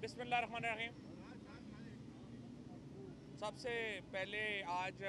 बिस्मिल्लाहिर्रहमानिर्रहीम। सबसे पहले आज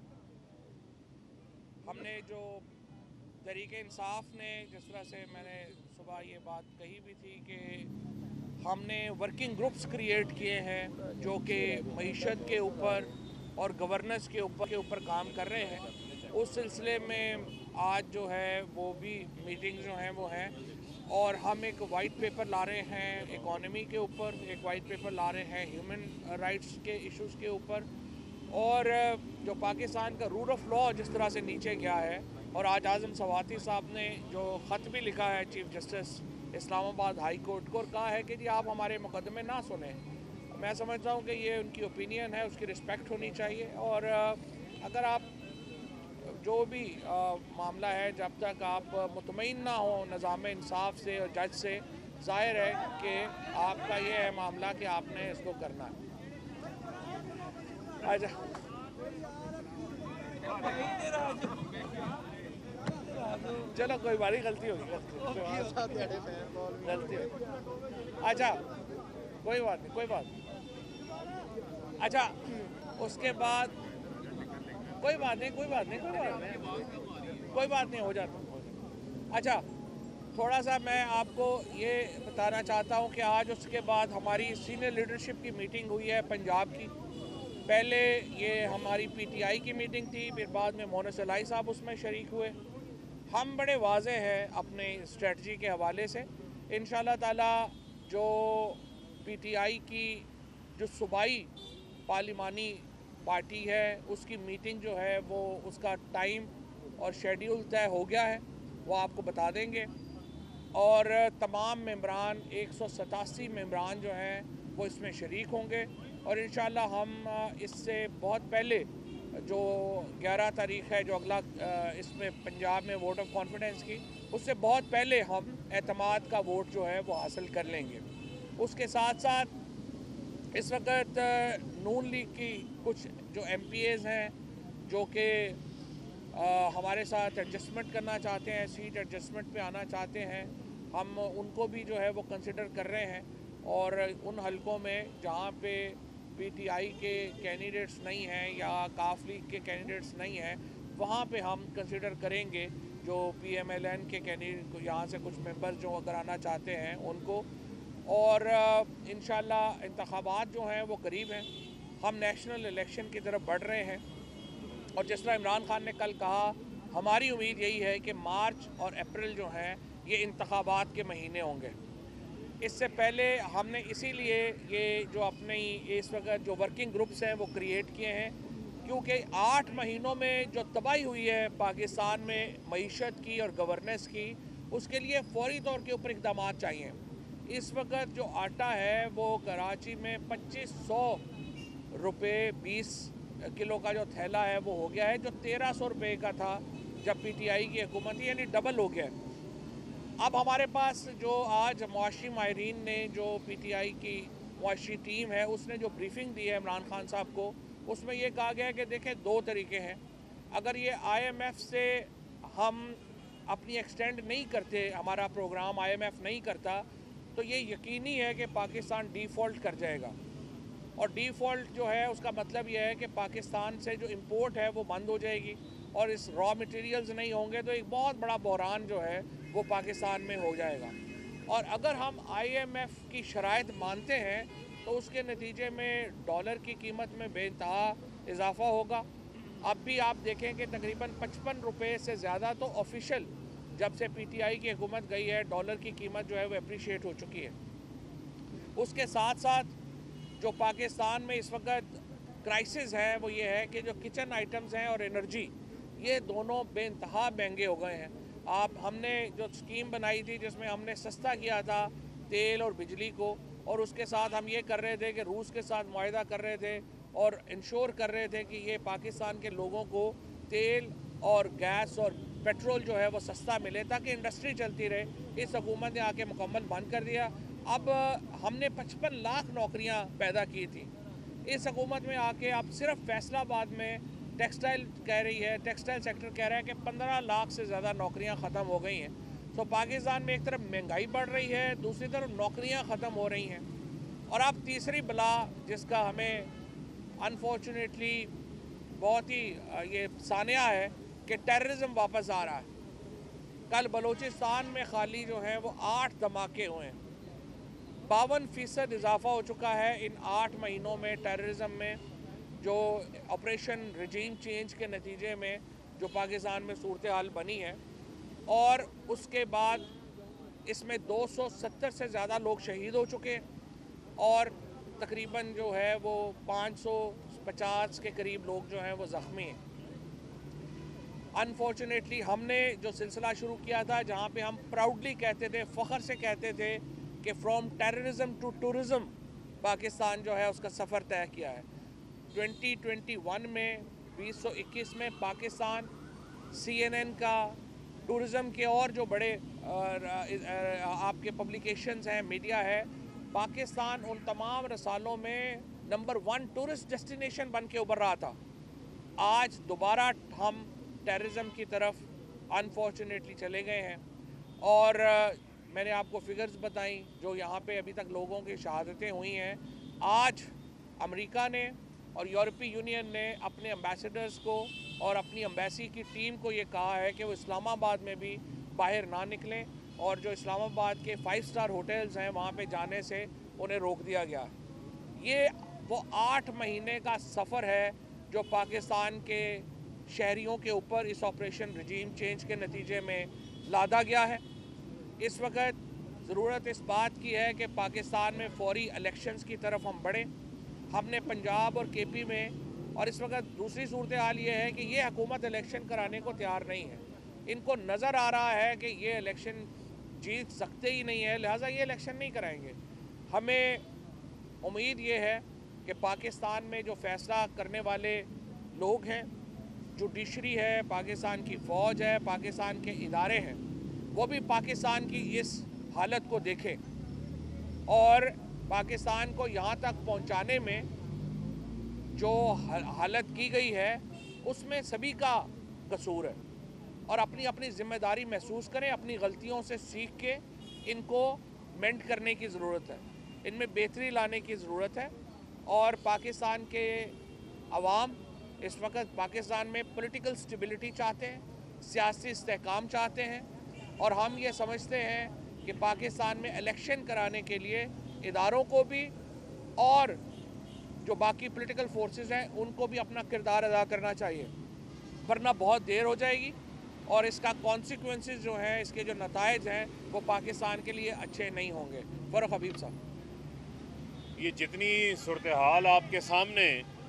हमने जो तहरीक इंसाफ ने जिस तरह से मैंने सुबह ये बात कही भी थी कि हमने वर्किंग ग्रुप्स क्रिएट किए हैं जो कि मईशत के ऊपर और गवर्नेंस के ऊपर काम कर रहे हैं। उस सिलसिले में आज जो है वो भी मीटिंग जो हैं वो हैं और हम एक वाइट पेपर ला रहे हैं इकॉनमी के ऊपर, एक वाइट पेपर ला रहे हैं ह्यूमन राइट्स के इश्यूज़ के ऊपर। और जो पाकिस्तान का रूल ऑफ लॉ जिस तरह से नीचे गया है, और आज आज़म सवाती साहब ने जो ख़त भी लिखा है chief justice Islamabad high court को और कहा है कि जी आप हमारे मुकदमे ना सुने। मैं समझता हूँ कि ये उनकी ओपिनियन है, उसकी रिस्पेक्ट होनी चाहिए। और अगर आप जो भी मामला है, जब तक आप मुतमईन ना हो निज़ाम इंसाफ से और जज से, ज़ाहिर है कि आपका ये है मामला कि आपने इसको करना है। अच्छा, चलो कोई बारी गलती होगी, गलती होगी। अच्छा, कोई बात नहीं, कोई बात नहीं। अच्छा, उसके बाद कोई बात नहीं, कोई बात नहीं, कोई बात नहीं, कोई बात नहीं, हो जाता। अच्छा, थोड़ा सा मैं आपको ये बताना चाहता हूँ कि आज उसके बाद हमारी सीनियर लीडरशिप की मीटिंग हुई है पंजाब की। पहले ये हमारी पीटीआई की मीटिंग थी, फिर बाद में मोनस अलाई साहब उसमें शरीक हुए। हम बड़े वाज़े हैं अपने स्ट्रेटजी के हवाले से। इंशाल्लाह ताला जो पीटीआई की जो सूबाई पार्लिमानी पार्टी है उसकी मीटिंग जो है वो उसका टाइम और शेड्यूल तय हो गया है, वो आपको बता देंगे। और तमाम मेंबरान 187 मेंबरान जो हैं वो इसमें शरीक होंगे। और इंशाल्लाह हम इससे बहुत पहले जो 11 तारीख़ है जो अगला इसमें पंजाब में वोट ऑफ कॉन्फिडेंस की, उससे बहुत पहले हम एतमाद का वोट जो है वो हासिल कर लेंगे। उसके साथ साथ इस वक्त नून लीग की कुछ जो एमपीएज़ हैं जो कि हमारे साथ एडजस्टमेंट करना चाहते हैं, सीट एडजस्टमेंट पे आना चाहते हैं, हम उनको भी जो है वो कंसिडर कर रहे हैं। और उन हलकों में जहाँ पे पीटीआई के कैंडिडेट्स नहीं हैं या काफ लीग के कैंडिडेट्स नहीं हैं, वहाँ पे हम कंसिडर करेंगे जो पीएमएलएन के कैंडिडेट को, यहाँ से कुछ मेंबर जो अगर आना चाहते हैं उनको। और इंशाल्लाह इंतखाबात जो हैं वो करीब हैं, हम नेशनल इलेक्शन की तरफ बढ़ रहे हैं। और जिस तरह इमरान खान ने कल कहा, हमारी उम्मीद यही है कि मार्च और अप्रैल जो हैं ये इंतखाबात के महीने होंगे। इससे पहले हमने इसीलिए ये जो अपनी इस वक्त जो वर्किंग ग्रुप्स हैं वो क्रिएट किए हैं, क्योंकि 8 महीनों में जो तबाही हुई है पाकिस्तान में मईशत की और गवर्नेंस की, उसके लिए फौरी तौर के ऊपर इक़दाम चाहिए। इस वक्त जो आटा है वो कराची में 2500 रुपये 20 किलो का जो थैला है वो हो गया है, जो 1300 रुपये का था जब पीटीआई की हुकूमत, यानी डबल हो गया है। अब हमारे पास जो आज मुआशी माहिरीन ने, जो पीटीआई की मुआशी टीम है, उसने जो ब्रीफिंग दी है इमरान खान साहब को, उसमें ये कहा गया है कि देखें 2 तरीके हैं। अगर ये आईएमएफ से हम अपनी एक्सटेंड नहीं करते, हमारा प्रोग्राम आईएमएफ नहीं करता, तो ये यकीनी है कि पाकिस्तान डिफ़ॉल्ट कर जाएगा। और डिफ़ॉल्ट जो है उसका मतलब ये है कि पाकिस्तान से जो इंपोर्ट है वो बंद हो जाएगी और इस रॉ मटेरियल्स नहीं होंगे, तो एक बहुत बड़ा बहरान जो है वो पाकिस्तान में हो जाएगा। और अगर हम आईएमएफ की शराइत मानते हैं तो उसके नतीजे में डॉलर की कीमत में बेइंतहा इजाफा होगा। अब भी आप देखें कि तकरीबन 55 रुपये से ज़्यादा तो ऑफिशियल जब से पीटीआई की हुकूमत गई है डॉलर की कीमत जो है वो अप्रीशिएट हो चुकी है। उसके साथ साथ जो पाकिस्तान में इस वक्त क्राइसिस है वो ये है कि जो किचन आइटम्स हैं और एनर्जी, ये दोनों बेइंतहा महंगे हो गए हैं। हमने जो स्कीम बनाई थी जिसमें हमने सस्ता किया था तेल और बिजली को, और उसके साथ हम ये कर रहे थे कि रूस के साथ मुआहदा कर रहे थे और इंश्योर कर रहे थे कि ये पाकिस्तान के लोगों को तेल और गैस और पेट्रोल जो है वो सस्ता मिले ताकि इंडस्ट्री चलती रहे। इस हुकूमत ने आके मुकम्मल बंद कर दिया। अब हमने 55 लाख नौकरियां पैदा की थी, इस हुकूमत में आके अब सिर्फ फैसलाबाद में टेक्सटाइल कह रही है, टेक्सटाइल सेक्टर कह रहा है कि 15 लाख से ज़्यादा नौकरियां ख़त्म हो गई हैं। तो पाकिस्तान में एक तरफ महंगाई बढ़ रही है, दूसरी तरफ नौकरियां ख़त्म हो रही हैं। और अब तीसरी बला जिसका हमें अनफॉर्चुनेटली बहुत ही ये सानिया है कि टेररिज्म वापस आ रहा है। कल बलूचिस्तान में खाली जो हैं वो 8 धमाके हुए हैं। 52% इजाफा हो चुका है इन 8 महीनों में टेररिज्म में, जो ऑपरेशन रिजीम चेंज के नतीजे में जो पाकिस्तान में सूरत हाल बनी है। और उसके बाद इसमें 270 से ज़्यादा लोग शहीद हो चुके हैं और तकरीबन जो है वो 550 के करीब लोग जो हैं वो ज़ख्मी हैं। अनफॉर्चुनेटली हमने जो सिलसिला शुरू किया था, जहाँ पे हम प्राउडली कहते थे, फ़ख्र से कहते थे कि from terrorism to tourism Pakistan जो है उसका सफ़र तय किया है। 2021 में 2021 में पाकिस्तान CNN का, टूरिज़्म के और जो बड़े आपके पब्लिकेशंस हैं, मीडिया है, पाकिस्तान उन तमाम रसालों में नंबर 1 टूरिस्ट डेस्टिनेशन बन के उभर रहा था। आज दोबारा हम टेररिज्म की तरफ अनफॉर्चुनेटली चले गए हैं। और मैंने आपको फिगर्स बताई जो यहाँ पे अभी तक लोगों की शहादतें हुई हैं। आज अमेरिका ने और यूरोपीय यूनियन ने अपने एम्बेसडर्स को और अपनी एम्बेसी की टीम को ये कहा है कि वो इस्लामाबाद में भी बाहर ना निकलें, और जो इस्लामाबाद के 5 स्टार होटल्स हैं वहाँ पे जाने से उन्हें रोक दिया गया। ये वो 8 महीने का सफ़र है जो पाकिस्तान के शहरियों के ऊपर इस ऑपरेशन रिजीम चेंज के नतीजे में लादा गया है। इस वक्त ज़रूरत इस बात की है कि पाकिस्तान में फौरी इलेक्शंस की तरफ हम बढ़ें। हमने पंजाब और KP में, और इस वक्त दूसरी सूरत हाल ये है कि ये हुकूमत इलेक्शन कराने को तैयार नहीं है। इनको नज़र आ रहा है कि ये इलेक्शन जीत सकते ही नहीं है, लिहाजा ये इलेक्शन नहीं कराएंगे। हमें उम्मीद ये है कि पाकिस्तान में जो फ़ैसला करने वाले लोग हैं, जुडिशरी है, पाकिस्तान की फ़ौज है, पाकिस्तान के इदारे हैं, वो भी पाकिस्तान की इस हालत को देखें और पाकिस्तान को यहाँ तक पहुँचाने में जो हालत की गई है उसमें सभी का कसूर है, और अपनी अपनी ज़िम्मेदारी महसूस करें। अपनी गलतियों से सीख के इनको मेंड करने की ज़रूरत है, इनमें बेहतरी लाने की ज़रूरत है। और पाकिस्तान के अवाम इस वक्त पाकिस्तान में पॉलिटिकल स्टेबिलिटी चाहते हैं, सियासी इस्तेहकाम चाहते हैं, और हम ये समझते हैं कि पाकिस्तान में इलेक्शन कराने के लिए इदारों को भी और जो बाकी पॉलिटिकल फोर्सेस हैं उनको भी अपना किरदार अदा करना चाहिए, वरना बहुत देर हो जाएगी और इसका कॉन्सिक्वेंसेस जो हैं, इसके जो नताइज हैं, वो पाकिस्तान के लिए अच्छे नहीं होंगे। फ़ारूक हबीब साहब, ये जितनी सूरत हाल आपके सामने,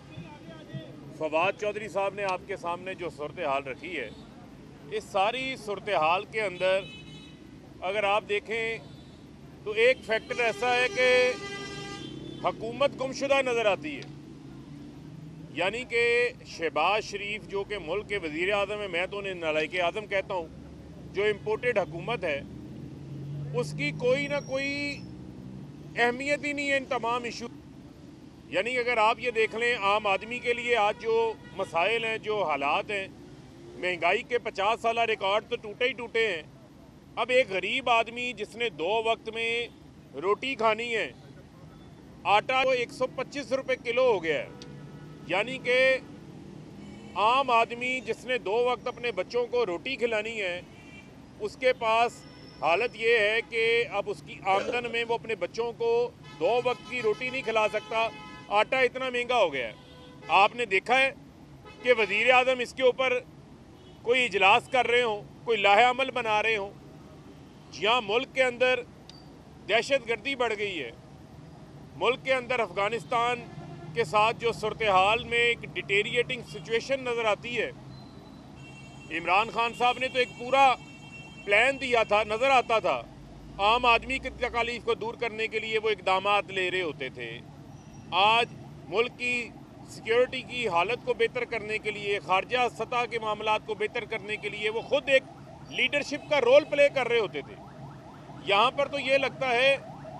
फवाद चौधरी साहब ने आपके सामने जो सूरत हाल रखी है, इस सारी सूरत हाल के अंदर अगर आप देखें तो एक फैक्टर ऐसा है कि हुकूमत गुमशुदा नज़र आती है। यानी कि शहबाज शरीफ जो कि मुल्क के वज़ीर आज़म है, मैं तो उन्हें नालायक आज़म कहता हूँ, जो इम्पोर्टेड हुकूमत है, उसकी कोई ना कोई अहमियत ही नहीं है इन तमाम इशू। यानी अगर आप ये देख लें, आम आदमी के लिए आज जो मसाइल हैं, जो हालात हैं, महंगाई के 50 साल रिकॉर्ड तो टूटे ही टूटे हैं। अब एक गरीब आदमी जिसने 2 वक्त में रोटी खानी है, आटा वो 125 रुपये किलो हो गया है। यानी कि आम आदमी जिसने 2 वक्त अपने बच्चों को रोटी खिलानी है, उसके पास हालत ये है कि अब उसकी आमदन में वो अपने बच्चों को 2 वक्त की रोटी नहीं खिला सकता, आटा इतना महंगा हो गया है। आपने देखा है कि वज़ीर आज़म इसके ऊपर कोई इजलास कर रहे हों, कोई लाहे अमल बना रहे हों। जहाँ मुल्क के अंदर दहशतगर्दी बढ़ गई है, मुल्क के अंदर अफ़गानिस्तान के साथ जो सूरत हाल में एक डिटेरिएटिंग सिचुएशन नज़र आती है, इमरान खान साहब ने तो एक पूरा प्लान दिया था, नज़र आता था आम आदमी की तकालीफ को दूर करने के लिए वो इकदामात ले रहे होते थे। आज मुल्क की सिक्योरिटी की हालत को बेहतर करने के लिए, खारजा सतह के मामलात को बेहतर करने के लिए वो खुद एक लीडरशिप का रोल प्ले कर रहे होते थे। यहाँ पर तो ये लगता है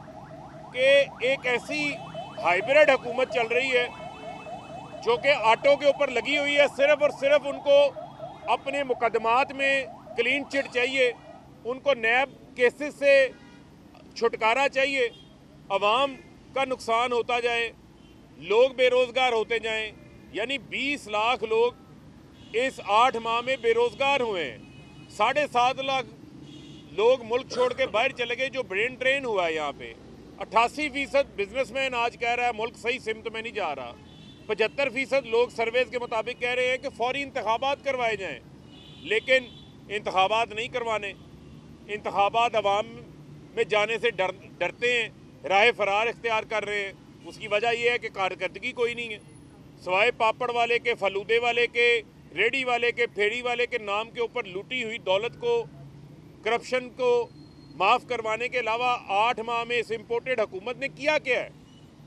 कि एक ऐसी हाइब्रिड हुकूमत चल रही है जो कि आटो के ऊपर लगी हुई है। सिर्फ और सिर्फ उनको अपने मुकदमात में क्लीन चिट चाहिए, उनको नैब केसेस से छुटकारा चाहिए। अवाम का नुकसान होता जाए, लोग बेरोज़गार होते जाएं, यानी 20 लाख लोग इस 8 माह में बेरोज़गार हुए हैं। 7.5 लाख लोग मुल्क छोड़ के बाहर चले गए, जो ब्रेन ड्रेन हुआ है यहाँ पे। 88% बिजनेसमैन आज कह रहा है मुल्क सही सिमत में नहीं जा रहा। 75% लोग सर्वेज के मुताबिक कह रहे हैं कि फौरी इंतखाबात करवाए जाएं, लेकिन इंतखाबात नहीं करवाने। इंतखाबात अवाम में जाने से डरते हैं, राह फरार इख्तियार कर रहे हैं। उसकी वजह यह है कि कारकर्दगी कोई नहीं है, सवाए पापड़ वाले के, फलूदे वाले के, रेडी वाले के, फेरी वाले के नाम के ऊपर लूटी हुई दौलत को, करप्शन को माफ़ करवाने के अलावा 8 माह में इस इम्पोर्टेड हुकूमत ने किया क्या है?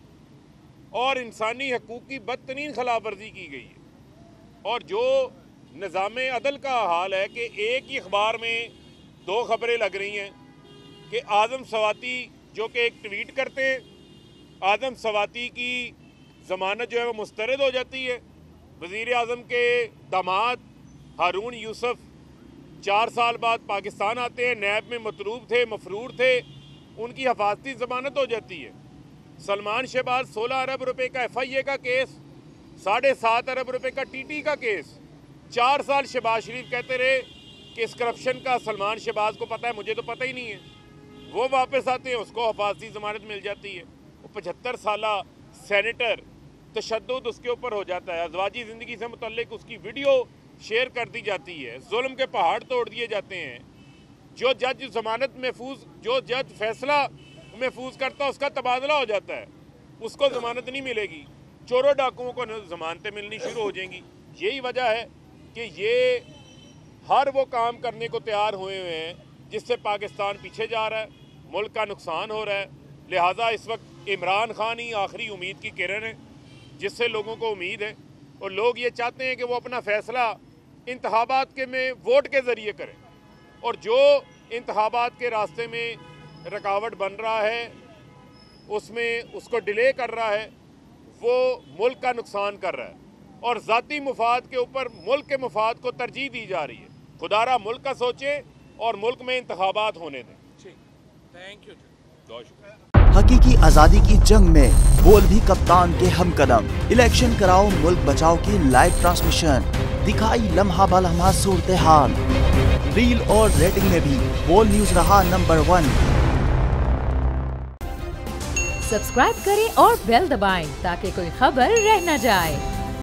और इंसानी हकूक़ की बदतरीन खिलाफ वर्जी की गई है। और जो निज़ाम अदल का हाल है कि एक ही अखबार में 2 खबरें लग रही हैं कि आज़म सवाती जो कि एक ट्वीट करते हैं, आज़म सवाती की ज़मानत जो है वो मुस्तरद हो जाती है। वज़ीर आज़म के दामाद हारून यूसुफ 4 साल बाद पाकिस्तान आते हैं, नैब में मतलूब थे, मफरूर थे, उनकी हिफाजती ज़मानत हो जाती है। सलमान शहबाज 16 अरब रुपए का FIA का केस, 7.5 अरब रुपए का TT का केस। 4 साल शहबाज शरीफ कहते रहे कि इस करप्शन का सलमान शहबाज को पता है, मुझे तो पता ही नहीं है। वो वापस आते हैं, उसको हिफाजती ज़मानत मिल जाती है। वो 75 साला सेनेटर, तशद्दुद उसके ऊपर हो जाता है। अज़वाजी ज़िंदगी से मुतल्लिक उसकी वीडियो शेयर कर दी जाती है। जुल्म के पहाड़ तोड़ दिए जाते हैं। जो जज ज़मानत महफूज, जो जज फैसला महफूज करता है, उसका तबादला हो जाता है, उसको ज़मानत नहीं मिलेगी। चोरों डाकुओं को ज़मानतें मिलनी शुरू हो जाएंगी। यही वजह है कि ये हर वो काम करने को तैयार हुए हैं जिससे पाकिस्तान पीछे जा रहा है, मुल्क का नुकसान हो रहा है। लिहाजा इस वक्त इमरान खान ही आखिरी उम्मीद की किरण है जिससे लोगों को उम्मीद है, और लोग ये चाहते हैं कि वो अपना फ़ैसला इंतखाबात के में वोट के ज़रिए करें। और जो इंतखाबात के रास्ते में रुकावट बन रहा है, उसमें उसको डिले कर रहा है, वो मुल्क का नुकसान कर रहा है और ज़ाती मुफाद के ऊपर मुल्क के मुफाद को तरजीह दी जा रही है। खुदारा मुल्क का सोचें और मुल्क में इंतखाबात होने दें। Thank you. बहुत शुक्रिया। हकीकी आजादी की जंग में बोल भी कप्तान के हमकदम। इलेक्शन कराओ मुल्क बचाओ की लाइव ट्रांसमिशन, दिखाई लम्हा बलम्हा सूरत हाल। रील और रेटिंग में भी बोल न्यूज रहा नंबर 1। सब्सक्राइब करें और बेल दबाएं ताकि कोई खबर रह न जाए।